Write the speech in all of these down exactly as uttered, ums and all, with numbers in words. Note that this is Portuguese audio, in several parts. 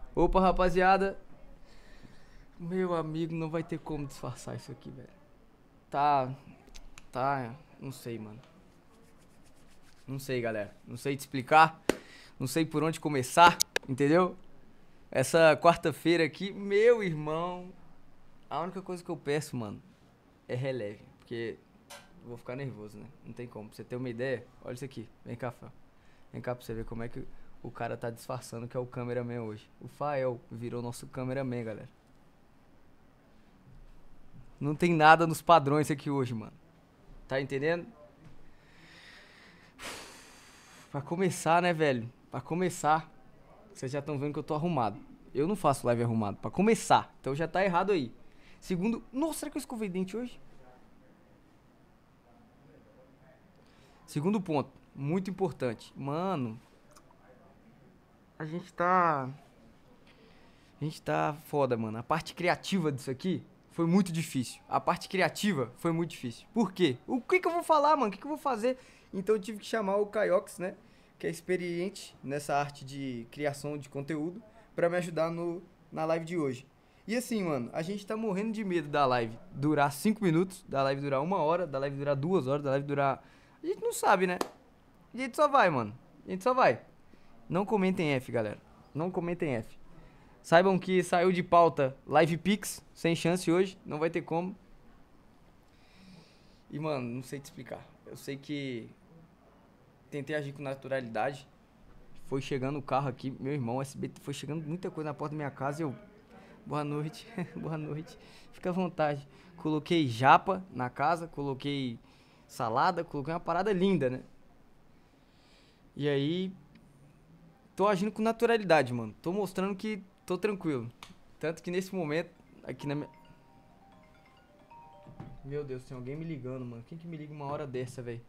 Opa, rapaziada. Meu amigo, não vai ter como disfarçar isso aqui, velho. Tá... Tá... Não sei, mano. Não sei, galera. Não sei te explicar. Não sei por onde começar, entendeu? Essa quarta-feira aqui, meu irmão... A única coisa que eu peço, mano, é releve. Porque eu vou ficar nervoso, né? Não tem como. Pra você ter uma ideia, olha isso aqui. Vem cá, Fael. Vem cá pra você ver como é que o cara tá disfarçando que é o cameraman hoje. O Fael virou nosso cameraman, galera. Não tem nada nos padrões aqui hoje, mano. Tá entendendo? Pra começar, né, velho? Pra começar, vocês já estão vendo que eu tô arrumado. Eu não faço live arrumado. Pra começar. Então já tá errado aí. Segundo... Nossa, será que eu escovei dente hoje? Segundo ponto. Muito importante. Mano... A gente tá... A gente tá foda, mano. A parte criativa disso aqui foi muito difícil. A parte criativa foi muito difícil. Por quê? O que que eu vou falar, mano? O que que eu vou fazer? Então eu tive que chamar o Caiox, né? Que é experiente nessa arte de criação de conteúdo, pra me ajudar no, na live de hoje. E assim, mano, a gente tá morrendo de medo da live durar cinco minutos, da live durar uma hora, da live durar duas horas, da live durar... A gente não sabe, né? A gente só vai, mano. A gente só vai. Não comentem F, galera. Não comentem F. Saibam que saiu de pauta Live Pix, sem chance hoje, não vai ter como. E, mano, não sei te explicar. Eu sei que tentei agir com naturalidade. Foi chegando o carro aqui, meu irmão, o S B T, foi chegando muita coisa na porta da minha casa e eu... Boa noite, boa noite. Fica à vontade. Coloquei japa na casa, coloquei salada, coloquei uma parada linda, né? E aí... Tô agindo com naturalidade, mano. Tô mostrando que tô tranquilo. Tanto que nesse momento, aqui na minha... Meu Deus, tem alguém me ligando, mano. Quem que me liga uma hora dessa, velho?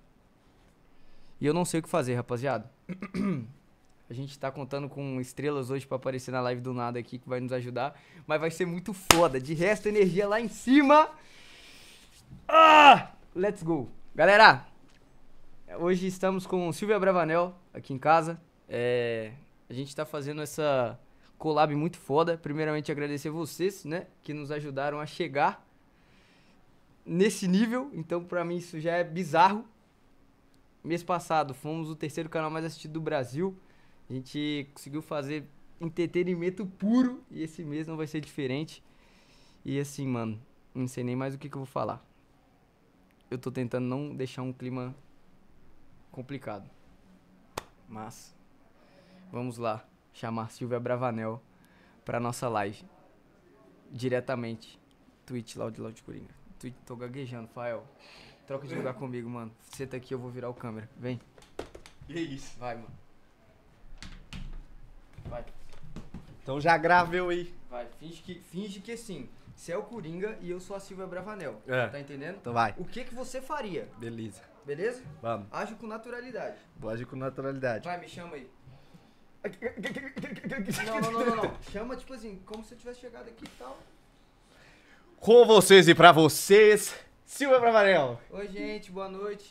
E eu não sei o que fazer, rapaziada. A gente tá contando com estrelas hoje pra aparecer na live do nada aqui, que vai nos ajudar. Mas vai ser muito foda. De resto, energia lá em cima. Ah! Let's go. Galera, hoje estamos com Silvia Bravanel aqui em casa. É, a gente tá fazendo essa collab muito foda. Primeiramente agradecer vocês, né, que nos ajudaram a chegar nesse nível. Então pra mim isso já é bizarro. Mês passado fomos o terceiro canal mais assistido do Brasil. A gente conseguiu fazer entretenimento puro e esse mês não vai ser diferente. E assim, mano, não sei nem mais o que, que eu vou falar. Eu tô tentando não deixar um clima complicado. Mas vamos lá, chamar Silvia Bravanel pra nossa live. Diretamente. Twitch, Loud Loud Coringa. Twitch, tô gaguejando, Fael. Troca de lugar comigo, mano. Senta aqui, eu vou virar o câmera. Vem. E é isso. Vai, mano. Vai. Então já grava eu aí. Vai, finge que, finge que assim, você é o Coringa e eu sou a Silvia Bravanel. É. Tá entendendo? Então vai. O que que você faria? Beleza. Beleza? Vamos. Age com naturalidade. Vou agir com naturalidade. Vai, me chama aí. Não, não, não, não, não. Chama, tipo assim, como se eu tivesse chegado aqui e tal. Com vocês e pra vocês, Silvia Bravanel. Oi, gente, boa noite.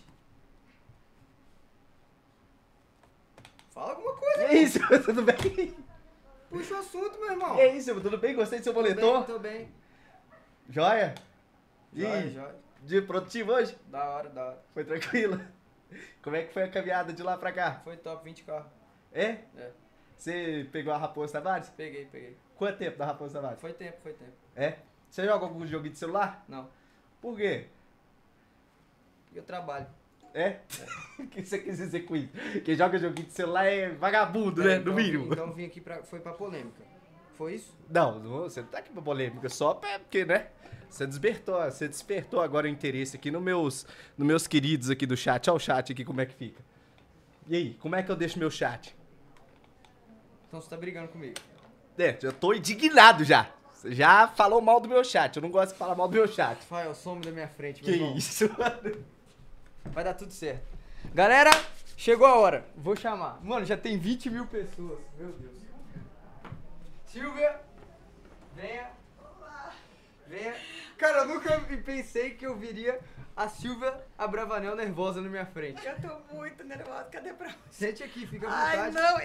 Fala alguma coisa. E aí, Silvia, tudo bem? Puxa o assunto, meu irmão. E aí, Silvia, tudo bem? Gostei do seu Tô bem, boletom? tô bem. Joia? E Joia, aí, joia. dia produtivo hoje? Da hora, da hora. Foi tranquilo? Como é que foi a caminhada de lá pra cá? Foi top, vinte carros. É? É, Você pegou a Raposa Tavares? peguei, peguei. Quanto tempo da Raposa Tavares? Foi tempo, foi tempo. É? Você joga algum joguinho de celular? Não, Por quê? eu trabalho. É? O que você quis dizer com isso? Quem joga joguinho de celular é vagabundo, né? Então, No mínimo. Então vim aqui pra... Foi pra polêmica. Foi isso? Não, não, você não tá aqui pra polêmica, só pra- porque, né? Você despertou, você despertou agora o interesse aqui nos meus, nos meus queridos aqui do chat. Olha o chat aqui, como é que fica. E aí, como é que eu deixo meu chat? Então você tá brigando comigo. É, já tô indignado já. Você já falou mal do meu chat, eu não gosto de falar mal do meu chat. Rafael, some da minha frente, Que meu irmão. isso, mano? Vai dar tudo certo. Galera, chegou a hora. Vou chamar. Mano, já tem vinte mil pessoas. Meu Deus. Silvia, venha. Venha. Cara, eu nunca pensei que eu viria a Silvia Abravanel nervosa na minha frente. Eu tô muito nervosa, cadê pra você? Sente aqui, fica à Ai, vontade. não, eu...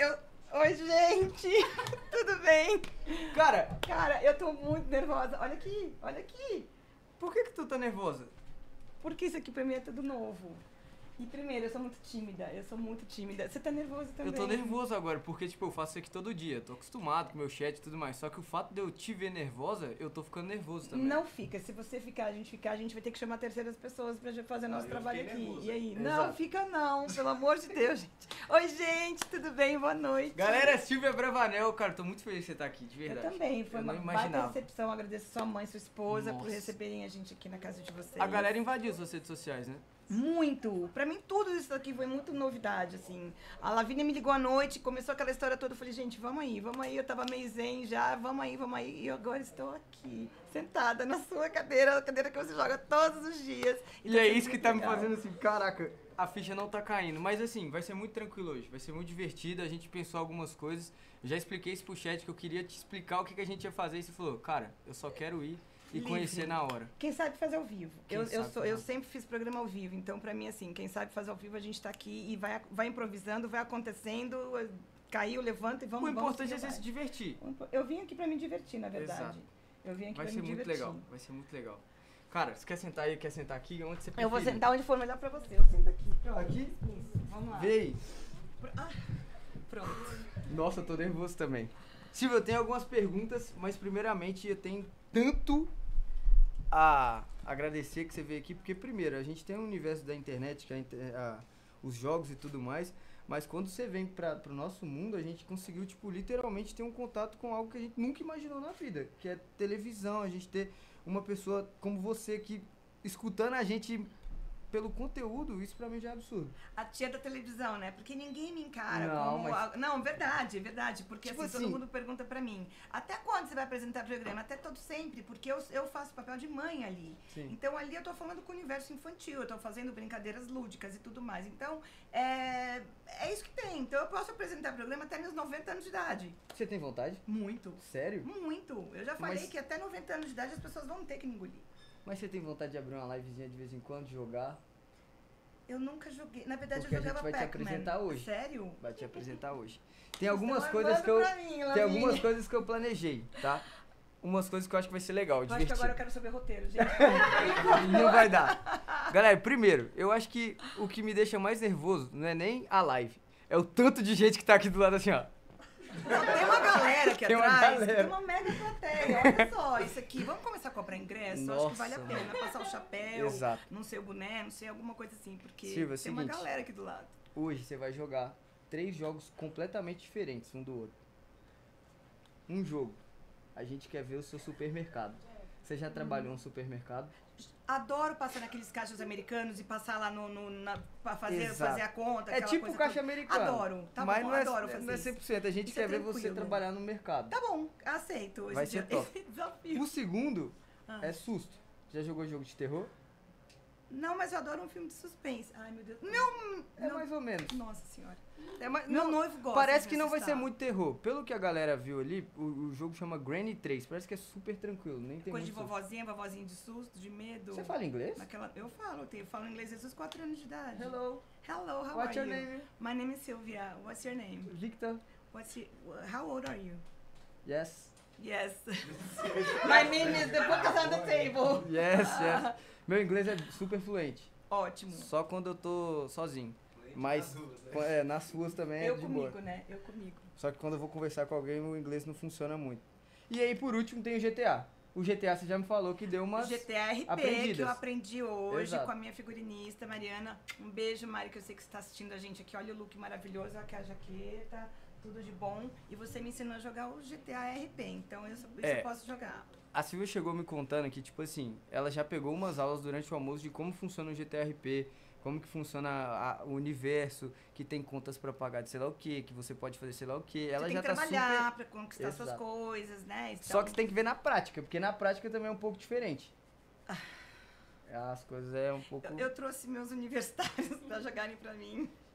Oi, gente! Tudo bem? Cara, Cara, eu tô muito nervosa. Olha aqui, olha aqui. por que que tu tá nervosa? Porque isso aqui pra mim é tudo novo. E primeiro, eu sou muito tímida, eu sou muito tímida. Você tá nervoso também? Eu tô nervoso agora, porque, tipo, eu faço isso aqui todo dia. Eu tô acostumado com o meu chat e tudo mais. Só que o fato de eu te ver nervosa, eu tô ficando nervoso também. Não fica. Se você ficar, a gente ficar, a gente vai ter que chamar terceiras pessoas pra gente fazer nosso eu trabalho fiquei aqui. nervoso. E aí? Exato. Não, fica não, pelo amor de Deus, gente. Oi, gente, tudo bem? Boa noite. Galera, Silvia Bravanel, cara, tô muito feliz de você estar aqui, de Eu verdade. também, foi Eu uma não baita imaginava. recepção. Agradeço sua mãe, sua esposa por Nossa. receberem a gente aqui na casa de vocês. A galera invadiu suas redes sociais, né? Muito! Pra mim, tudo isso aqui foi muito novidade, assim. A Lavínia me ligou à noite, começou aquela história toda. Eu falei, gente, vamos aí, vamos aí. Eu tava meio zen já, vamos aí, vamos aí. E agora estou aqui, sentada na sua cadeira, a cadeira que você joga todos os dias. E tá é sendo isso que muito tá me legal. fazendo assim, caraca, a ficha não tá caindo. Mas assim, vai ser muito tranquilo hoje, vai ser muito divertido. A gente pensou algumas coisas. Eu já expliquei isso pro chat que eu queria te explicar o que, que a gente ia fazer. E você falou, cara, eu só quero ir e Livre. conhecer na hora. Quem sabe fazer ao vivo. Quem Eu, eu, sabe sou, fazer eu ao sempre fiz programa ao vivo, então pra mim, assim, quem sabe fazer ao vivo, a gente tá aqui e vai, vai improvisando, vai acontecendo, caiu, levanta e vamos O importante é vamos você se divertir. Eu vim aqui pra me divertir, na verdade. Exato. Eu vim aqui Vai pra ser me muito divertir. legal, vai ser muito legal. Cara, você quer sentar aí, quer sentar aqui? Onde você Eu preferir? vou sentar onde for melhor pra você. Eu sento aqui. Pronto. Aqui? Isso. Vamos lá. Vê aí. Pr- ah, pronto. Nossa, eu tô nervoso também. Silvia, eu tenho algumas perguntas, mas primeiramente eu tenho tanto a agradecer que você veio aqui, porque primeiro, a gente tem um universo da internet, que é a inter- a- os jogos e tudo mais, mas quando você vem para pro nosso mundo, a gente conseguiu, tipo, literalmente ter um contato com algo que a gente nunca imaginou na vida, que é televisão, a gente ter uma pessoa como você que, escutando a gente pelo conteúdo, isso pra mim já é absurdo. A tia da televisão, né? Porque ninguém me encara Não, como... mas- a- Não, verdade, verdade. Porque Tipo assim, assim- todo mundo pergunta pra mim, até quando você vai apresentar programa? Até todo sempre, porque eu, eu faço papel de mãe ali. Sim. Então ali eu tô falando com o universo infantil, eu tô fazendo brincadeiras lúdicas e tudo mais. Então, é, é isso que tem. Então eu posso apresentar programa até meus noventa anos de idade. Você tem vontade? Muito. Sério? Muito. Eu já falei Mas- que até noventa anos de idade as pessoas vão ter que me engolir. Mas você tem vontade de abrir uma livezinha de vez em quando, jogar? Eu nunca joguei. Na verdade, Porque a eu gente jogava vai te Pac-Man. apresentar hoje. Sério? Vai te apresentar hoje. Tem algumas Estão coisas armando que eu pra mim, tem Lavínia. algumas coisas que eu planejei, tá? Umas coisas que eu acho que vai ser legal, Eu acho que divertido. agora eu quero saber roteiro, gente. Não vai dar. Galera, primeiro, eu acho que o que me deixa mais nervoso não é nem a live, é o tanto de gente que tá aqui do lado assim, ó. Não, tem uma galera aqui Tem uma atrás, galera. tem uma mega plateia. Olha só, isso aqui. Vamos começar a comprar ingresso? Acho que vale a Nossa, pena. Passar o chapéu, Exato. não sei o boné, não sei, alguma coisa assim. Porque Silvia, é o tem uma seguinte. galera aqui do lado. Hoje você vai jogar três jogos completamente diferentes um do outro. Um jogo, a gente quer ver o seu supermercado. Você já trabalhou no supermercado? Adoro passar naqueles caixas americanos e passar lá no, no na, pra fazer, Exato. fazer a conta. É aquela tipo coisa caixa toda. americana. Adoro, tá Mas bom, não é, adoro fazer não é isso. cem por cento, a gente Isso é quer ver você tranquilo. trabalhar no mercado. Tá bom, aceito esse, Vai ser dia- top. esse desafio. O segundo Ah. é susto. Já jogou jogo de terror? Não, mas eu adoro um filme de suspense. Ai, meu Deus. Meu, É meu- mais ou menos. Nossa senhora. É, mas Não, meu noivo gosta Parece de que me não vai ser assustar. muito terror. Pelo que a galera viu ali, o, o jogo chama Granny três. Parece que é super tranquilo, nem tem Coisa de muito susto. vovozinha, vovozinha de susto, de medo. Você fala inglês? Naquela, eu falo, eu tenho- eu falo inglês desde os quatro anos de idade. Hello, Hello, how what's are your you? name? My name is Sylvia. What's your name? Victor? What's your, how old are you? Yes. Yes. My name is the book is on the table. Yes, yes. Meu inglês é super fluente. Ótimo. Só quando eu tô sozinho. Mas qu- é, nas ruas também é Eu de comigo, boa. né? Eu comigo. Só que quando eu vou conversar com alguém, o inglês não funciona muito. E aí, por último, tem o G T A. O G T A você já me falou que deu umas... G T A R P aprendidas. que eu aprendi hoje Exato. com a minha figurinista, Mariana. Um beijo, Mari, que eu sei que você está assistindo a gente aqui. Olha o look maravilhoso, aqui a jaqueta, tudo de bom. E você me ensinou a jogar o G T A R P, então eu, isso É. eu posso jogar. A Silvia chegou me contando que, tipo assim, ela já pegou umas aulas durante o almoço de como funciona o G T A R P, como que funciona a- o universo, que tem contas pra pagar de sei lá o que, que você pode fazer sei lá o que. Ela você já tem que tá trabalhar super... pra conquistar suas Exato. coisas, né? Então, Só que você tem que ver na prática, porque na prática também é um pouco diferente. As coisas é um pouco... eu, eu trouxe meus universitários pra jogarem pra mim.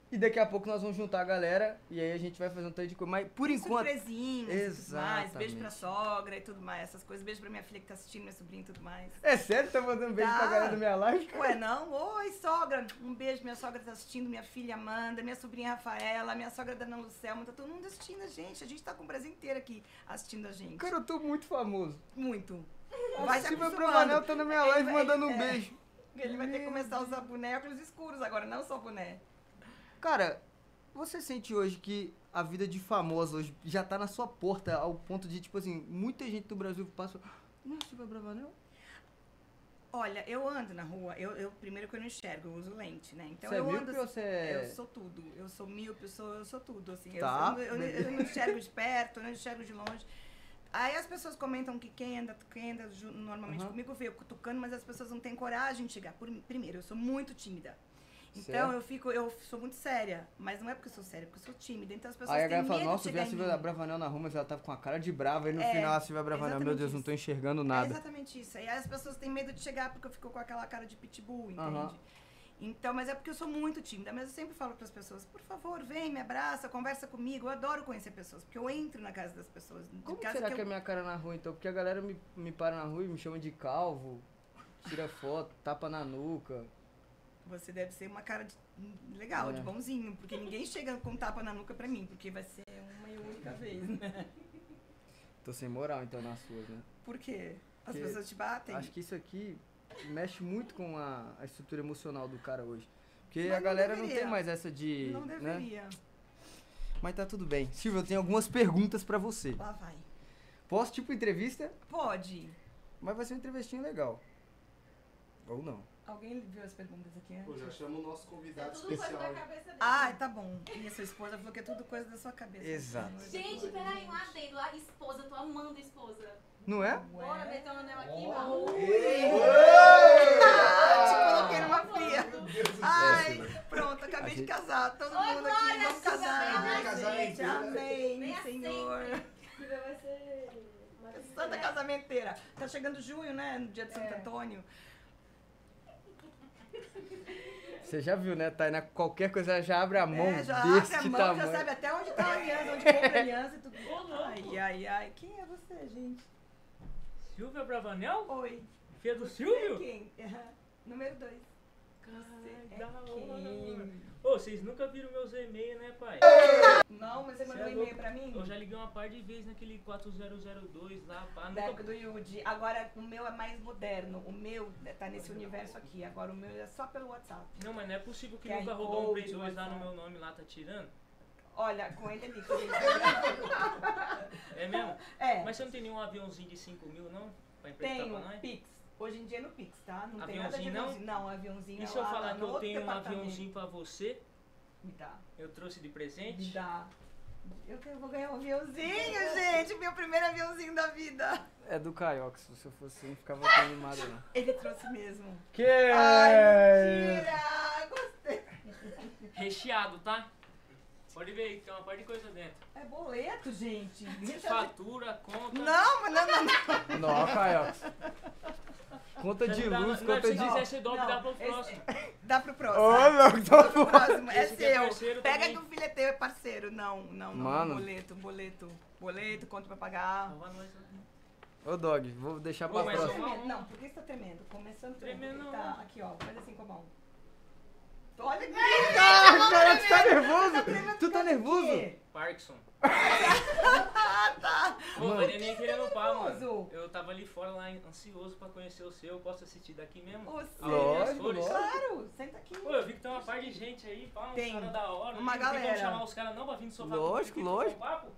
E daqui a pouco nós vamos juntar a galera e aí a gente vai fazer um tanto de coisa. Mas por enquanto. Surpresinhas e tudo mais. Beijo Exatamente. pra sogra e tudo mais, essas coisas. Beijo pra minha filha que tá assistindo, minha sobrinha e tudo mais. É sério? Tá mandando beijo Tá. pra galera da minha live? Ué, não? Oi, sogra. Um beijo, minha sogra tá assistindo, minha filha Amanda, minha sobrinha Rafaela, minha sogra Dana Lucelma. Tá todo mundo assistindo a gente. A gente tá com o Brasil inteiro aqui assistindo a gente. Cara, eu tô muito famoso. Muito. Vai se se meu acostumando. Bravanel tá na minha Ele live vai- mandando um é. beijo. Ele vai ter que começar a usar boné e óculos escuros agora, não só boné. Cara, você sente hoje que a vida de famoso hoje já tá na sua porta ao ponto de, tipo assim, muita gente do Brasil passa. Não, Silvia Bravanel? Olha, eu ando na rua, eu, eu primeiro que eu não enxergo, eu uso lente, né? Então Você é eu míope ando. ou você é- Eu sou tudo. Eu sou míope, eu sou, eu sou tudo, assim. Eu- Tá, Eu, eu, eu não enxergo de perto, eu não enxergo de longe. Aí as pessoas comentam que quem anda, quem anda ju- normalmente Aham. comigo vê eu cutucando, mas as pessoas não têm coragem de chegar. Por, primeiro, eu sou muito tímida. Então Certo. eu fico, eu sou muito séria, mas não é porque eu sou séria, é porque eu sou tímida. Então as pessoas Aí a têm galera fala, medo nossa, de eu vi a chegar em Silvia mim. Bravanel na rua, mas ela tava com a cara de brava. E no É, final a Silvia Bravanel, meu exatamente Deus, não tô isso. enxergando É nada. exatamente isso. E aí as pessoas têm medo de chegar porque eu fico com aquela cara de pitbull, entende? Aham. Então, mas é porque eu sou muito tímida. Mas eu sempre falo para as pessoas, por favor, vem, me abraça, conversa comigo. Eu adoro conhecer pessoas, porque eu entro na casa das pessoas. De Como casa será que, que é eu... a minha cara na rua, então? Porque a galera me, me para na rua e me chama de calvo, tira foto, tapa na nuca. Você deve ser uma cara de... legal, É. de bonzinho, porque ninguém chega com tapa na nuca pra mim, porque vai ser uma e única vez, né? Tô sem moral, então, nas suas, né? Por quê? As Porque pessoas te batem? Acho que isso aqui mexe muito com a, a estrutura emocional do cara hoje. Porque Mas a não galera não deveria. tem mais essa de... Não né? deveria. Mas tá tudo bem. Silvia, eu tenho algumas perguntas pra você. Lá vai. Posso, tipo, entrevista? Pode. Mas vai ser uma entrevistinha legal. Ou não. Alguém viu as perguntas aqui antes? Pô, já chama o nosso convidado Tudo coisa especial. da cabeça dele. Ah, tá bom. E a sua esposa falou que é tudo coisa da sua cabeça. Exato. Gente, peraí, um adendo. A esposa, tô amando a esposa. Não é? Bora Ué. meter um anel aqui, Marrom. Ah, te coloquei numa fria. Ai, pronto, acabei A de gente- casar. Todo Oi, mundo aqui, Glória, vamos Silvia, casar. vem Ai, casar, gente, hein? amém, Venha Senhor. Silvia vai ser... Santa casamenteira. Tá chegando junho, né? No dia de Santo Antônio. Você já viu, né, Tainá? Qualquer coisa ela já abre a mão É, já desse abre a mão, tamanho. já sabe até onde tá a aliança, onde compra a aliança e tudo. Ai, ai, ai. Quem é você, gente? Silvia Bravanel? Oi. Filha do Silvio? Quem? Aham. Número dois. Caralho, é da hora. quem? Ô, vocês nunca viram meus e-mails, né, pai? Não, mas você mandou Cê um é e-mail louco. pra mim? Eu já liguei uma par de vezes naquele quatro zero zero dois lá, pá. Da época Nunca... do Yudi. Agora o meu é mais moderno. O meu tá nesse universo aqui. Agora o meu é só pelo WhatsApp. Não, mas não é possível que Q R nunca rodou um Code, Play dois lá no WhatsApp. meu nome lá, tá tirando? Olha, com ele ali. com ele. É mesmo? É, Mas você não tem nenhum aviãozinho de cinco mil, não? Pra emprestar tenho pra nós? Pix. Hoje em dia é no Pix, tá? Não tem nada de Aviãozinho não? aviãozinho. Não, aviãozinho E é se eu lá falar no que eu outro tenho um departamento. aviãozinho pra você? Me dá. Eu trouxe de Me presente? dá. Eu, que- eu vou ganhar um aviãozinho, gente. Meu primeiro aviãozinho da vida. É do Caioca, se você fosse assim, não ficava tão animado, não. Ele trouxe mesmo. Que? Ai, mentira! Gostei. Recheado, tá? Pode ver aí, tem uma par de coisa dentro. É boleto, gente. Fatura, conta. Não, mas não, não, não. Não, Caioca. Conta de Dá- luz, não, conta se de... quiser ser dobro, Não, dá pro esse- próximo. Dá pro próximo. Ô, louco, Dá tô pro próximo. É Esse aqui é seu. parceiro Pega também. que o filho é teu, é parceiro. Não, não, não. Mano. Boleto, boleto. Boleto, conta pra pagar. Salva nós, né? Ô, Dog, vou deixar pra Ô, mas próxima. eu- Tremendo. Não, por que você tá tremendo? Começando Tremendo não. Tá, aqui, ó. Faz assim com a mão. Olha aqui. Ah, cara, tu tá nervoso? Tu tá nervoso? Parkinson. Ah, tá. Pô, mas eu nem querendo pá, nervoso. mano. Eu tava ali fora, lá, ansioso pra conhecer o seu. Eu posso assistir daqui mesmo? Você. Ah, olha as Lógico, cores. lógico. Claro, senta aqui. Pô, eu vi que tem uma par de gente aí, pá, uns Tem. caras da hora. Uma Tem como galera. chamar os caras não pra vir no sofá? Lógico, pra lógico. um papo?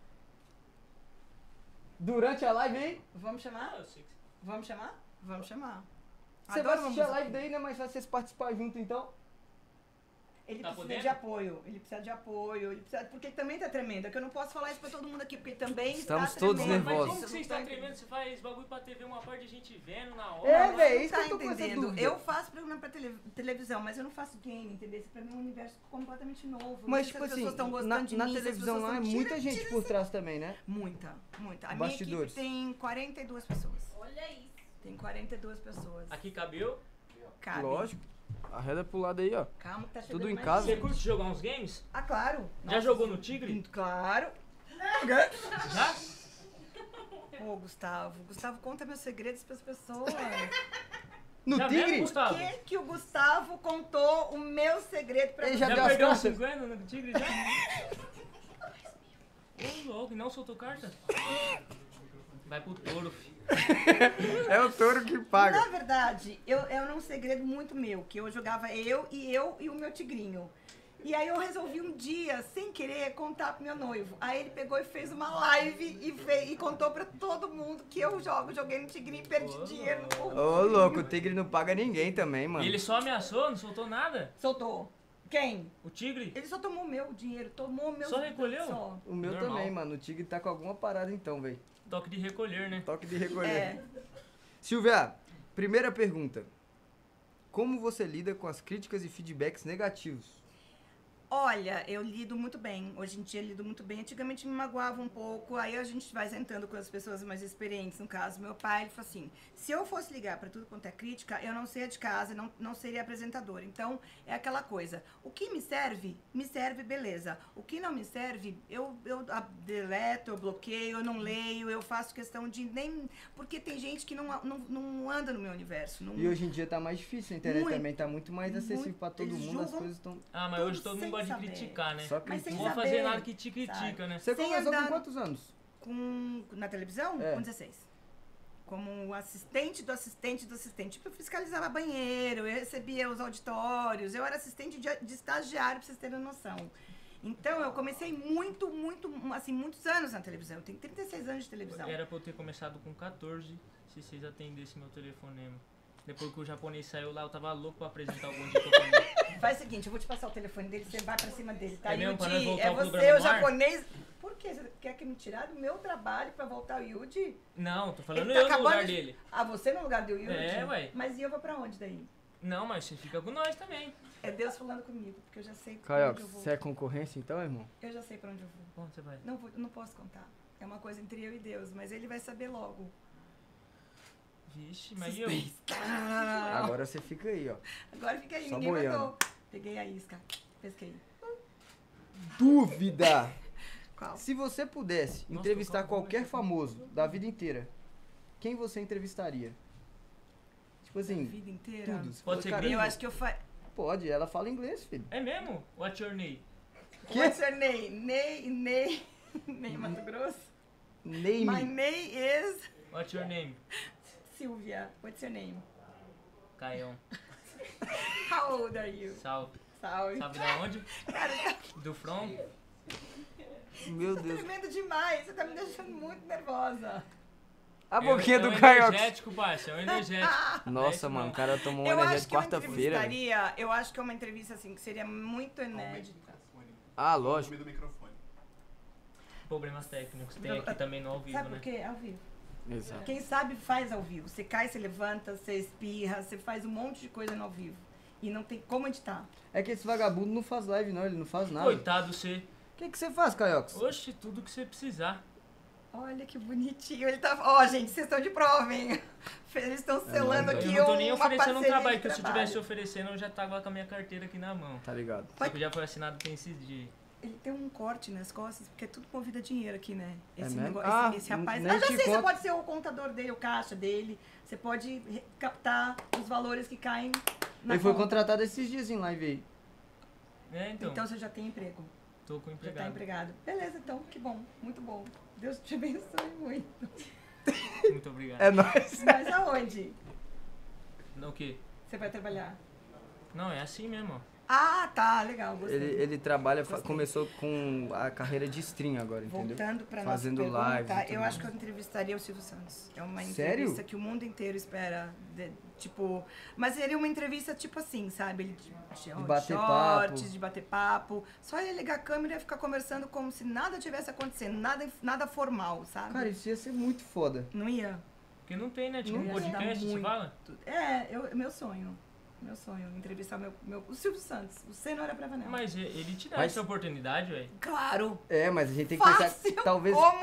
Durante a live, hein? Vamos chamar? Ah, eu sei que... Vamos chamar? Vamos chamar. Você Adoro vai uma assistir a música. live daí, né? Mas vai vocês participar junto, então? Ele Tá precisa podendo? de apoio, ele precisa de apoio, ele precisa, porque ele também tá tremendo. É que eu não posso falar isso pra todo mundo aqui, porque ele também Estamos está todos tremendo. Mas nervosos. como que você não está tá tremendo? entendendo. Você faz bagulho pra T V, uma par de gente vendo na hora. É, Não, velho, não isso tá que eu tô com essa entendendo. dúvida. Eu faço programa pra tele- televisão, mas eu não faço game, entendeu? Esse pra mim é um universo completamente novo. Não Mas, sei tipo se as assim, pessoas estão gostando na, de na mim, se as televisão pessoas lá é tão- muita Tira- gente tira por esse- trás também, né? Muita, muita. A Bastidores. minha equipe tem quarenta e duas pessoas. Olha isso. Tem quarenta e duas pessoas. Aqui cabeu? Cabe. Lógico. Arreda pro lado aí, ó. Calma que tá chegando Tudo em mais casa. Você gente. curte jogar uns games? Ah, claro. Já Nossa, jogou no Tigre? Claro. Já? Ô, Gustavo. Gustavo, conta meus segredos pras pessoas. No Já mesmo, Tigre? Gustavo? Por que, que o Gustavo contou o meu segredo pra Ele você? já Já, deu as perdeu uns cartas? cinquenta no Tigre já? Ô, louco, e não soltou carta? Vai pro touro, filho. É o touro que paga. Na verdade, eu, era um segredo muito meu, que eu jogava eu e eu e o meu tigrinho. E aí eu resolvi um dia, sem querer, contar pro meu noivo. Aí ele pegou e fez uma live e, fez, e contou pra todo mundo que eu jogo. Joguei no tigrinho e perdi Ô, dinheiro no Ô, tigrinho. louco, o tigre não paga ninguém também, mano. E ele só ameaçou, não soltou nada? Soltou. Quem? O Tigre? Ele só tomou meu dinheiro, tomou meu... Só recolheu? Só. O meu Normal. também, mano. O tigre tá com alguma parada então, velho. Toque de recolher, né? Toque de recolher. É. Silvia, primeira pergunta. Como você lida com as críticas e feedbacks negativos? Olha, eu lido muito bem. Hoje em dia eu lido muito bem. Antigamente me magoava um pouco. Aí a gente vai sentando com as pessoas mais experientes. No caso, meu pai, ele falou assim: se eu fosse ligar para tudo quanto é crítica, eu não saía de casa, não, não seria apresentadora. Então, é aquela coisa. O que me serve, me serve, beleza. O que não me serve, eu, eu a- deleto, eu bloqueio, eu não leio, eu faço questão de nem... Porque tem gente que não, não, não anda no meu universo. Não, E hoje em dia tá mais difícil, a internet Muito. também tá muito mais acessível Muito. pra todo Eles mundo, as julgam coisas estão... Ah, mas Tudo hoje todo mundo sem gosta de saber. criticar, né? Só Mas critica. sem Não vou saber, fazer nada que te critica, sabe? né? Você Sem começou com andar- quantos anos? Com, na televisão? É. Com dezesseis. Como assistente do assistente do assistente. Tipo, eu fiscalizava banheiro, eu recebia os auditórios, eu era assistente de, de estagiário, pra vocês terem noção. Então, eu comecei muito, muito, assim, muitos anos na televisão. Eu tenho trinta e seis anos de televisão. Era pra eu ter começado com quatorze, se vocês atendessem meu telefonema. Depois que o japonês saiu lá, eu tava louco pra apresentar algum dia que eu comi. Faz o seguinte, eu vou te passar o telefone dele, você vai pra cima dele, tá? É mesmo, pra nós Yudi, voltar é o você, programa o no ar? japonês... Por quê? Você quer que me tirar do meu trabalho pra voltar o Yudi? Não, tô falando Ele tá eu no acabando lugar de- dele. Ah, você no lugar do Yudi? É, ué. Mas e eu vou pra onde daí? Não, mas você fica com nós também. É Deus falando comigo, porque eu já sei pra Caio, onde eu vou. você é concorrência então, irmão? Eu já sei pra onde eu vou. Onde você vai? Não, vou, não posso contar. É uma coisa entre eu e Deus, mas ele vai saber logo. Vixe, mas e eu? Suspense. Ah, Agora você fica aí, ó. agora fica aí, Só ninguém boiando. mandou. Peguei a isca, pesquei. Dúvida! Qual? Se você pudesse Nossa, entrevistar tô calmo, qualquer mas- famoso da vida inteira, quem você entrevistaria? Tipo A assim, vida inteira. tudo. Você Pode fala, ser cara, gringo? Eu acho que eu faço... Pode, ela fala inglês, filho. É mesmo? What's your name? Que? What's your name? Ney, Ney, Ney Mato Grosso. Name. My name is What's your name? Sylvia. What's your name? Caião. How old are you? Salve. Salve. Sabe da onde? Cara, Do front? Meu tá Deus. tremendo demais. Você tá me deixando muito nervosa. A boquinha é, do é um Caio. energético, parça. É um energético. É Nossa, isso mano, não. o cara tomou um Eu energia acho de que eu quarta-feira. velho. entrevistaria... Eu acho que é uma entrevista, assim, que seria muito inédita. Ah, lógico. do microfone. Problemas técnicos. Tem aqui também no ao vivo, Sabe né? por quê? Ao vivo. Exato. Quem sabe faz ao vivo. Você cai, você levanta, você espirra, você faz um monte de coisa no ao vivo. E não tem como editar. É que esse vagabundo não faz live, não, ele não faz nada. Coitado você. O que, que você faz, Caiox? Oxe, tudo que você precisar. Olha que bonitinho. Ele tá... Ó, gente, vocês estão de prova, hein? Eles estão selando nóis, aqui Eu não tô nem uma oferecendo um parceria trabalho, de que se eu trabalho. estivesse oferecendo, eu já tava com a minha carteira aqui na mão. Tá ligado? Só que já foi assinado tem esses dias. Ele tem um corte nas costas, porque é tudo convida dinheiro aqui, né? É Esse, mesmo? negócio, Ah, esse, esse rapaz. nem Ah, já te sei, você conto. pode ser o contador dele, o caixa dele. Você pode re- captar os valores que caem na Ele foi conta. contratado esses dias em live aí. É, então. Então você já tem emprego. Tô com Já tá empregado. empregado. Beleza, então, que bom. Muito bom. Deus te abençoe muito. Muito obrigado. É nóis. Mas aonde Não, o quê? você vai trabalhar? Não, é assim mesmo, ó. Ah, tá, legal. Gostei. Ele, ele trabalha, fa- Gostei. começou com a carreira de stream agora, entendeu? Voltando para Fazendo nossa pergunta, lives e tudo eu acho que mais. eu entrevistaria o Silvio Santos. É uma Sério? entrevista que o mundo inteiro espera. de- tipo, mas seria uma entrevista tipo assim, sabe? Ele de, de bater shorts, papo. de bater papo. Só ele ligar a câmera e ficar conversando como se nada tivesse acontecendo, nada, nada formal, sabe? Cara, isso ia ser muito foda. Não ia? Porque não tem, né? Tipo, Não um ia podcast, dar você muito. fala? É, eu, meu sonho. Meu sonho, entrevistar meu, meu, o Silvio Santos. Você não era pra não. Mas e- ele te dá Mas- essa oportunidade, velho. Claro! É, mas a gente tem que Fácil! pensar, talvez, Como?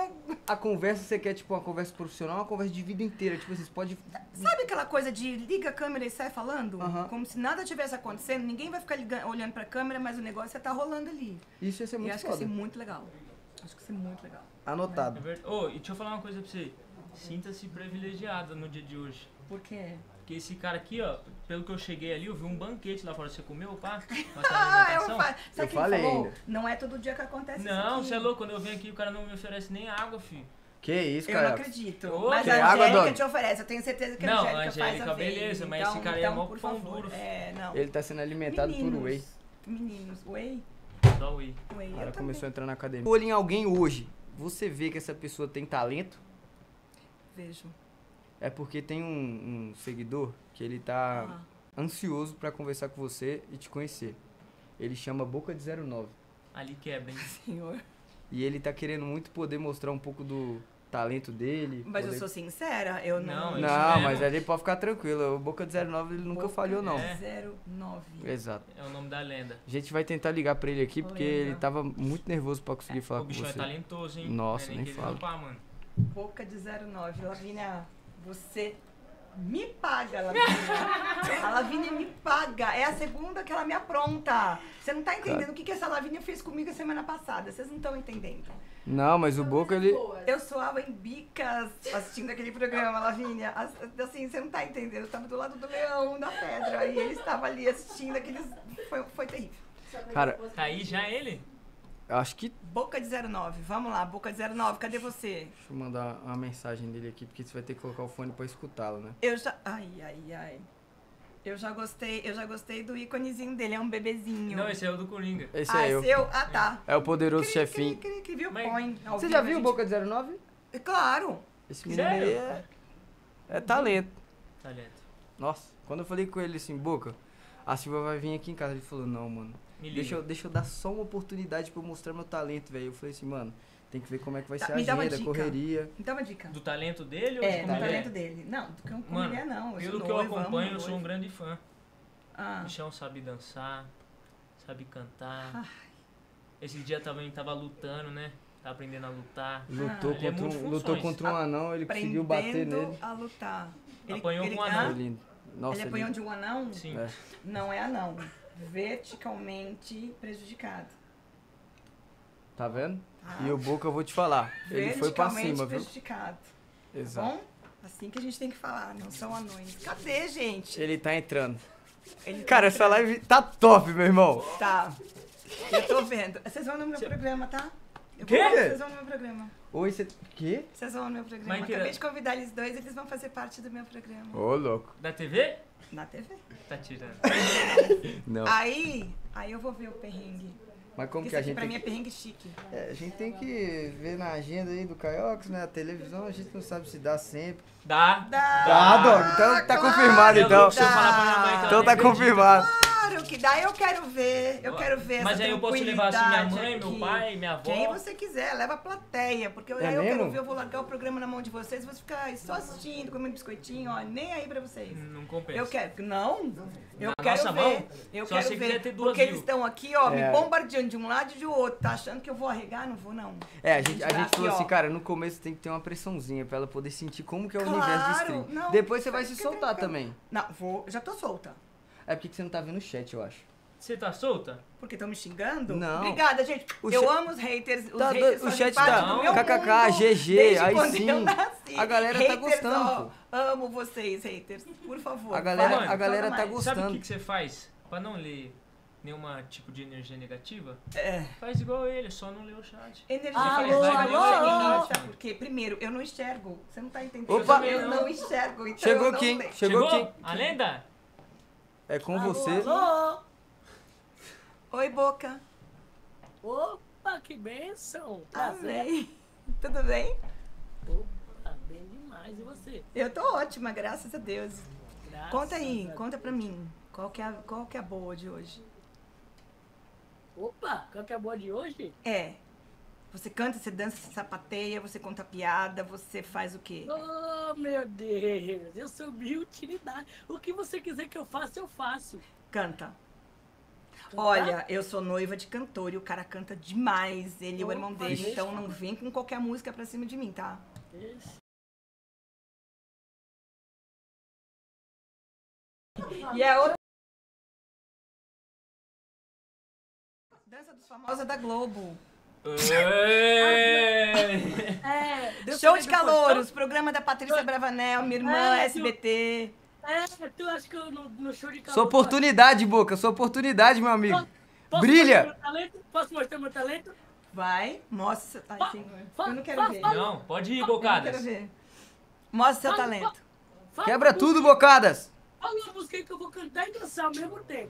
a conversa você quer, tipo, uma conversa profissional, uma conversa de vida inteira. Tipo, vocês podem... Sabe aquela coisa de liga a câmera e sai falando? Aham. Como se nada tivesse acontecendo, ninguém vai ficar liga- olhando pra câmera, mas o negócio tá rolando ali. Isso ia ser E muito acho que ia foda. ser muito legal. Acho que ia ser muito legal. É Anotado. verdade. Ô, e deixa eu falar uma coisa pra você. Sinta-se privilegiada no dia de hoje. Por quê? Porque esse cara aqui, ó, pelo que eu cheguei ali, eu vi um banquete lá fora. Você comeu, pá? Uma Ah, eu alimentação? fa... Sabe Eu o que falei ele falou? ainda. Não é todo dia que acontece isso Não, aqui. você é louco. Quando eu venho aqui, o cara não me oferece nem água, filho. Que isso, Eu não cara? acredito. Ô, Mas tem a água, Angélica Dona? te oferece. Eu tenho certeza que a Não, Angélica, a Angélica, faz a vez. beleza, mas então, esse cara é então, mó por pão favor. duro. É, não. Ele tá sendo alimentado por whey. Meninos, whey? Só o I. Whey, O cara eu começou a também entrar na academia. Olha em alguém hoje, você vê que essa pessoa tem talento, vejo. é porque tem um, um seguidor que ele tá Ah. ansioso pra conversar com você e te conhecer. Ele chama Boca de zero nove. Ali quebra, hein? Senhor. E ele tá querendo muito poder mostrar um pouco do talento dele. Mas eu poder- sou sincera, eu não... Não, isso Não, mesmo. mas ali pode ficar tranquilo. O Boca de zero nove ele nunca Boca falhou, não. É. zero nove. Exato. É o nome da lenda. A gente vai tentar ligar pra ele aqui porque Lenda. ele tava muito nervoso pra conseguir falar O com bichão é você. talentoso, hein? Nossa, Não é nem querer fala. roubar, mano. Boca de zero nove. Lavínia, você me paga, Lavínia. A Lavínia me paga. É a segunda que ela me apronta. Você não tá entendendo Cara. o que, que essa Lavínia fez comigo a semana passada. Vocês não estão entendendo. Não, mas o Boca ele. Eu suava em bicas assistindo aquele programa, Lavínia. As- Assim, você não tá entendendo. Eu tava do lado do leão, da pedra. E ele estava ali assistindo aqueles... Foi, foi terrível. Cara, Tá aí já ele? eu acho que. Boca de zero nove. Vamos lá, Boca de zero nove. Cadê você? Deixa eu mandar uma mensagem dele aqui, porque você vai ter que colocar o fone pra escutá-lo, né? Eu já... Ai, ai, ai. Eu já gostei, eu já gostei do íconezinho dele. É um bebezinho. Não, esse é o do Coringa. Esse ah, é eu. seu? Ah, tá. É o poderoso Cri, chefinho. cri, cri, cri, viu? Mas- Põe ao Você vivo, já a viu o gente- Boca de zero nove? É claro. Esse menino Sério? aí é. É talento. Talento. Nossa, quando eu falei com ele assim, Boca, a Silva vai vir aqui em casa. Ele falou, não, mano. Me liga. Deixa eu, deixa eu dar só uma oportunidade pra eu mostrar meu talento, velho. Eu falei assim, mano, tem que ver como é que vai Tá, ser a me dá uma agenda, dica. correria. Me dá uma dica. Do talento dele ou É, de do como ele talento é? dele. Não, do que como Mano, ele é, não. Eu Pelo sou que eu noiva, acompanho, amo eu sou um noiva. grande fã. Ah, O bichão sabe dançar, sabe cantar. Esse dia também tava lutando, né? Tá aprendendo a lutar. Lutou, ele é contra, um, multifunções. lutou contra um anão, ele conseguiu bater aprendendo nele. a lutar. Ele, Apanhou ele, com um hã? anão. Foi lindo. Nossa, Ele apanhou de um anão? Sim. É. Não é anão. Verticalmente prejudicado. Tá vendo? Tá? E o Boca, eu vou te falar. Ele foi pra Verticalmente cima, viu? prejudicado. Exato. Bom? Assim que a gente tem que falar, não são anões. Cadê, gente? Ele tá entrando. Ele tá Cara, essa entrando. live tá top, meu irmão. Tá. Eu tô vendo. Vocês vão no meu programa, tá? Eu Quê? vou- Vocês vão no meu programa. Oi, você. Quê? Vocês vão no meu programa. Mas que- Acabei de convidar eles dois, eles vão fazer parte do meu programa. Ô, louco. Da T V? Na T V. Tá tirando. Não. Aí, aí eu vou ver o perrengue. Mas como Porque que isso a aqui gente pra tem mim é que... perrengue chique. É, a gente tem que ver na agenda aí do Caiox, né? A televisão, a gente não sabe se dá sempre. Dá. Dá. Dá, Dog. Então tá confirmado, Eu então. vou- se eu falar pra minha mãe que ela Então não tá acredita. confirmado. Claro que dá, eu quero ver. Eu quero ver Mas essa aí eu posso levar assim minha tranquilidade mãe, meu aqui. pai, minha avó. Quem você quiser, leva a plateia, porque eu, É aí eu mesmo? quero ver, eu vou largar o programa na mão de vocês, vocês ficar só assistindo, comendo biscoitinho, ó, nem aí pra vocês. Não compensa. Eu quero, não, eu Na quero nossa ver, mão? eu Só quero se quiser ver, ter duas porque eles mil. estão aqui, ó, É. me bombardeando de um lado e de outro, tá achando que eu vou arregar? Não vou, não. É, a gente, a vai gente aqui, falou ó. assim, cara, no começo tem que ter uma pressãozinha pra ela poder sentir como que é o universo do Claro, stream. não, Depois você vai se fica soltar tranquilo. também. Não, vou, já tô solta. É porque você não tá vendo o chat, eu acho. Você tá solta? Porque estão me xingando? Não. Obrigada, gente. O eu cha- amo os haters. Os Tá haters doido, o fazem chat parte tá do meu kkk, mundo G G, desde aí quando sim. eu nasci. A galera tá Haters, gostando, ó, amo vocês, haters. Por favor. A galera- fala, a galera fala tá mais. gostando. Sabe o que, que você faz? Pra não ler nenhuma tipo de energia negativa? É. Faz igual ele, só não lê o chat. Energia Alô, negativa alô, não chega em mim, alô. sabe por quê? Primeiro, eu não enxergo. Você não tá entendendo. Opa! Eu não enxergo, então Chegou eu não aqui, hein? leio. Chegou aqui. A lenda? É com Alô, você. alô? Oi, Boca. Opa, que bênção! Prazer. Amém. Tudo bem? Opa, bem demais. E você? Eu tô ótima, graças a Deus. Graças Conta aí, a conta pra mim. Qual que, é a, qual que é a boa de hoje? Opa, qual que é a boa de hoje? É. Você canta, você dança, você sapateia, você conta piada, você faz o quê? Oh, meu Deus, eu sou minha utilidade. O que você quiser que eu faça, eu faço. Canta. Olha, eu sou noiva de cantor e o cara canta demais. Ele e o irmão Opa, dele. gente. Então não vem com qualquer música pra cima de mim, tá? Esse. E a outra. Dança dos Famosos é da Globo. Ê! É, Deus Show sabe de do Calouros, programa da Patrícia Bravanel, minha irmã, É, S B T. É, tu acha que eu no, no show de calor... Sua oportunidade, Boca, sua oportunidade, meu amigo. Posso- posso Brilha! mostrar meu talento? Posso mostrar meu talento? Vai, mostra. Ai, Fa- senhor. fa- Eu não quero fa- ver. fa- Não, pode ir, Eu não quero Bocadas. ver. Mostra seu Fala- talento. Fala Quebra uma tudo, música- Bocadas. Fala uma música aí que eu vou cantar e dançar ao mesmo tempo.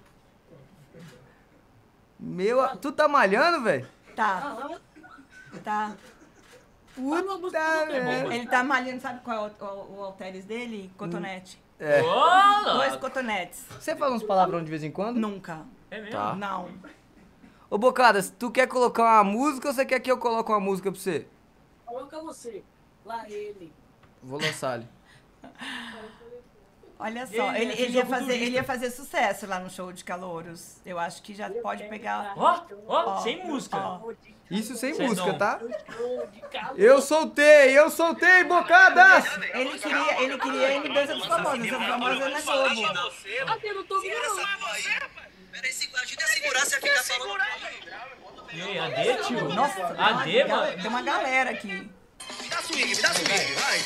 Meu, tu tá malhando, velho? Tá, Aham. tá. Fala uma música que eu vou Puta, cantar. velho. Ele tá malhando, sabe qual é o, o, o halteres dele? Cotonete. É. Dois Olá! cotonetes. Você fala uns palavrão de vez em quando? Nunca. É mesmo? Tá. Não. Ô, Bocadas, tu quer colocar uma música ou você quer que eu coloque uma música pra você? Coloca você. Lá ele. Vou lançar ali. Olha só, Ele ele, é ele, ia fazer, fisiculturista. ele ia fazer sucesso lá no show de calouros. Eu acho que já pode pegar. Ó, ó, Ó, sem música. ó. Isso sem Sem música, dom. tá? Show de calor. Eu soltei, eu soltei, Bocadas! Ele queria, ele queria ir no Dança dos Famosos. Dança dos Famosos é na Globo. Ah, eu não tô vendo. Peraí, segura, ajuda a segurar, você ficar falando. E aí, a D, tio? Nossa, tem A uma, D, gal- mano? tem uma galera aqui. Me dá swing, me dá swing, vai.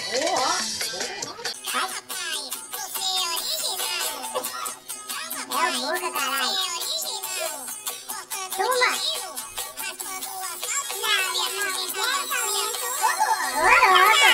É a boca, caralho. Toma. Ô, louca.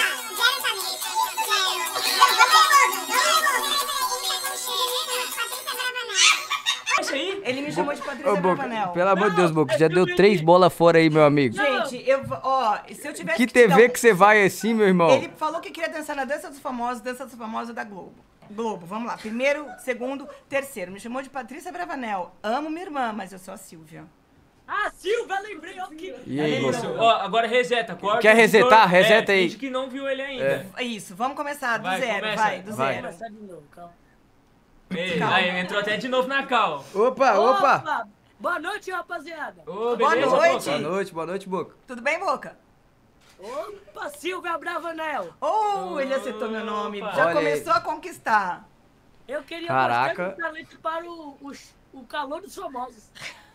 Isso aí? Ele me chamou de Patrícia Ô, Boca, Bravanel. pelo amor de Deus, Não, Boca, é já que deu eu três vi. bolas fora aí, meu amigo. Gente, eu, ó, se eu tivesse Que te dar T V um- que você vai assim, meu irmão? Ele falou que queria dançar na Dança dos Famosos, Dança dos Famosos da Globo. Globo, vamos lá. Primeiro, segundo, terceiro. Me chamou de Patrícia Bravanel. Amo minha irmã, mas eu sou a Silvia. Ah, Silvia, lembrei. Ó, que... E aí, Boca? Isso. Ó, agora reseta. Corta. Quer o resetar? editor. Reseta é, aí. finge que não viu ele ainda. É isso, vamos começar do Vai, zero, começa. vai, do Vai. zero. Começar de novo, calma. Ei, Calma. aí, entrou até de novo na cal. Opa, opa! Boa noite, rapaziada. Ô, Boa beleza, noite. Boca? Boa noite, boa noite, Boca. Tudo bem, Boca? Opa, Silvia Bravanel. Oh, ele acertou meu nome. Opa. Já Olha começou a conquistar. Eu queria Caraca. mostrar meu talento para o, o, o calor dos famosos.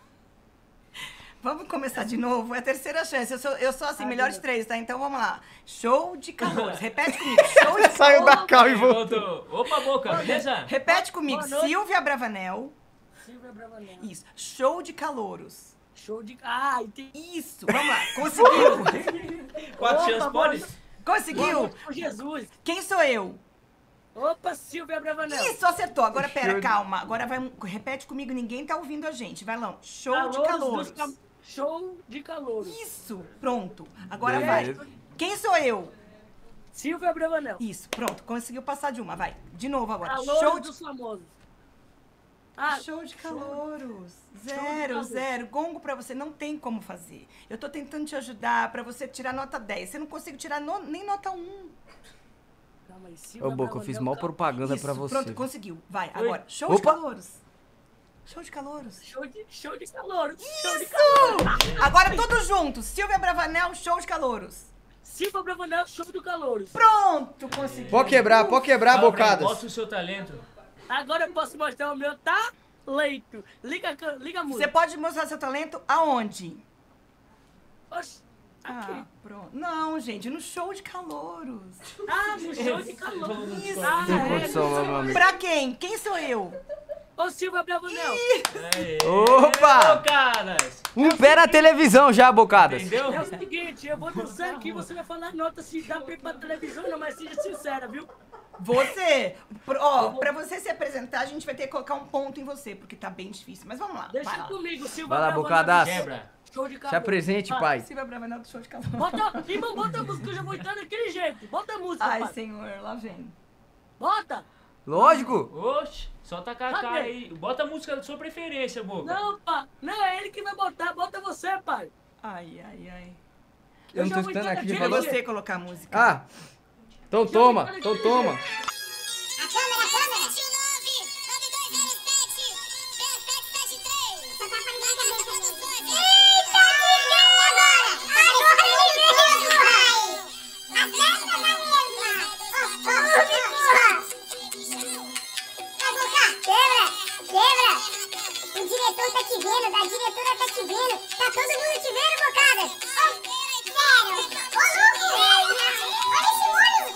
Vamos começar de novo? É a terceira chance. Eu sou, eu sou assim, Ah, melhor de beleza. três, tá? Então vamos lá. Show de calores. Repete comigo. Show de Saiu da calores. cal e Aí, voltou. voltou. Opa, Boca, beleza? Repete comigo. Boa noite. Silvia Bravanel. Silvia Bravanel. Isso. Show de calouros. Show de... Ah, entendi. Isso. Vamos lá. Conseguiu. Quatro Opa, chances, boa pode? noite. Boa Conseguiu. noite, com Jesus. Quem sou eu? Opa, Silvia Bravanel. Isso, acertou. Agora, pera, Show de- calma. Agora vai, um- repete comigo. Ninguém tá ouvindo a gente. Vai lá. Show de Calouros calouros. dos cam- Show de calor. Isso. Pronto. Agora Beleza. vai. Quem sou eu? Silvia Bravanel. Isso. Pronto. Conseguiu passar de uma. Vai. De novo agora. Calores Show de dos famosos. Ah, Show de calouros. Zero, calouros. zero. Gongo pra você não tem como fazer. Eu tô tentando te ajudar pra você tirar nota dez. Você não consegue tirar no- nem nota um. calma aí, Silvia Ô, Boca, eu fiz Bravanel, mal calma. propaganda Isso, pra você. pronto, conseguiu. Vai, Oi. agora. Show de Opa. calouros. Show de calouros. Show de, show de calor. Show de Isso! calor. Agora todos juntos. Silvia Bravanel, show de calouros. Silvia Bravanel, show do calor. Pronto, conseguiu. Pode quebrar, pode quebrar, Fala pra mim, Bocadas. Mostra o seu talento. Agora eu posso mostrar o meu talento. Liga, a can- liga a Você música. pode mostrar seu talento aonde? Oxi, aqui. Ah, pronto. Não, gente, no show de calouros. Ah, no show de calor. Isso. Ah, Tem é. condição lá, meu amigo. Pra quem? Quem sou eu? Ô, Silvia Bravanel. Aê, Opa! Bocadas. Um pé na televisão já, Bocadas. Entendeu? É o seguinte, eu vou dançar aqui, você vai falar nota se dá pra ir pra televisão, não, mas seja sincera, viu? Você. Pro- Ó, pra você se apresentar, a gente vai ter que colocar um ponto em você, porque tá bem difícil. Mas vamos lá. Deixa vai lá. comigo, Silvia Vai lá, Bravanel. Bocadas. Quebra. Show de calor. Se apresente, Ah, pai. Silvia Bravanel do show de calor. Bota, irmão, bota a música, eu já vou entrar daquele jeito. Bota a música, Ai, pai. senhor, lá vem. Bota. Lógico. Oxe, só tacar a Cadê? cara aí. Bota a música da sua preferência, Boca. Não, pai. Não, é ele que vai botar. Bota você, pai. Ai, ai, ai. Eu não já tô vou escutando entrar aqui, já Diga naquele falou? jeito. você colocar a música. Ah, então toma, então toma. A câmera, a câmera. sete um nove, nove dois zero sete, sete sete três. festa na mesma. Ó, ó, porra. Vai, Boca, quebra, quebra. O diretor tá te vendo, a diretora tá te vendo. Tá todo mundo te vendo, Bocada. Ó, zero. Ô, louco, velho. Olha esse olho.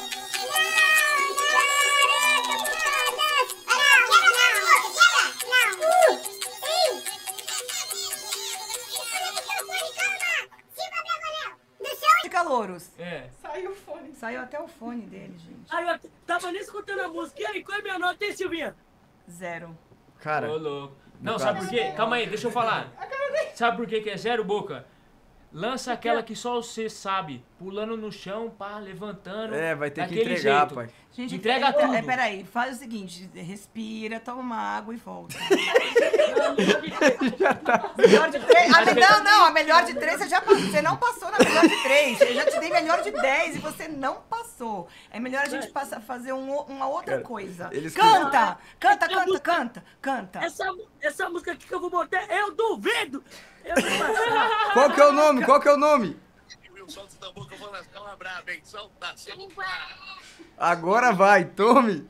Calouros. É. Saiu o fone. Saiu até o fone dele, gente. Aí eu tava nem escutando a música. E aí, qual é a minha nota, hein, Silvinha? Zero. Cara, Ô, louco. Não, sabe por quê? Calma aí, deixa eu falar. Sabe por quê que é zero, Boca? Lança aquela que só você sabe. Pulando no chão, pá, levantando. é, vai ter que daquele entregar, jeito. pai. Gente, Entrega é, tudo. É, peraí, faz o seguinte, respira, toma uma água e volta. Melhor de três. A me- não, não, a melhor de três você já passou. Você não passou na melhor de três. Eu já te dei melhor de dez e você não passou. É melhor a gente passar, fazer um o- uma outra coisa. eles Canta! Canta, Eu canta, vou- canta, canta. Essa, essa música aqui que eu vou botar, eu duvido! Eu não passar. Qual que é o nome? Qual que é o nome? Solta o tambor que eu vou lançar uma braba, hein? Solta, solta. Agora vai, tome!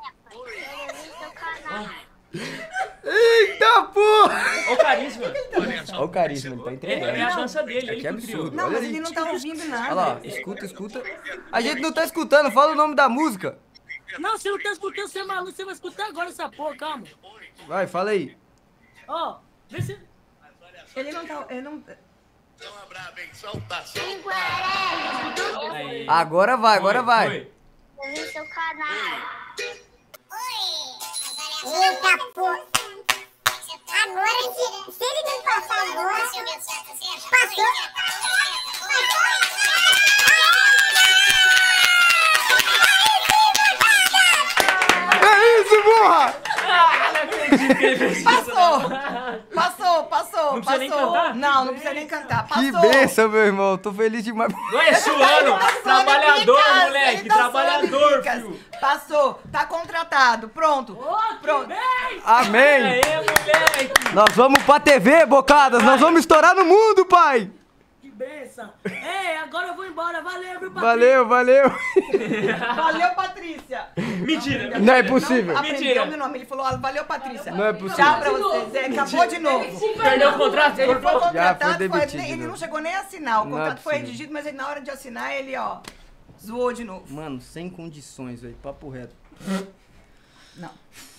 Eita porra! Ó o carisma. Olha o carisma, ele tá É, entregando. é a dança dele, Aqui ele é que criou. absurdo. Não, Olha mas ali. ele não tá ouvindo nada. Olha lá, escuta, escuta. A gente não tá escutando, fala o nome da música. Não, você não tá escutando, você é maluco, você vai escutar agora essa porra, calma. Vai, fala aí. Ó, vê se... Ele não tá. Ele não... Dá uma braba, hein? Solta, solta. Aí. Agora vai, agora Foi, vai. foi. No seu canal. Eita, porra. Agora, se, se ele não passar agora... Passou. É isso, porra! Ah, não acredito que ele fez isso. Passou! Passou, passou, Não precisa nem passou. cantar? Não, não precisa nem cantar. Passou. Que benção, meu irmão. Tô feliz demais. Vai suando. Trabalhador, moleque. Ele tá Trabalhador, suando bicas. filho. Passou, tá contratado. Pronto. Ó, Pronto. bem! Amém. Aê, moleque. Nós vamos pra T V, bocadas. Nós vamos estourar no mundo, pai. Que benção! Ei, agora eu vou embora, valeu, viu, Patrícia? Valeu, valeu. Valeu, Patrícia. Mentira. Não é possível. Não aprendeu Mentira. meu nome. Ele falou, ah, valeu, Patrícia. Não é possível. Tchau pra vocês. É, acabou de novo. Perdeu o contrato? Ele foi Já foi contratado, foi- demitido, ele não. não chegou nem a assinar. O Não é contrato foi possível. redigido, mas ele, na hora de assinar, ele, ó, zoou de novo. Mano, sem condições, velho. Papo reto. Não.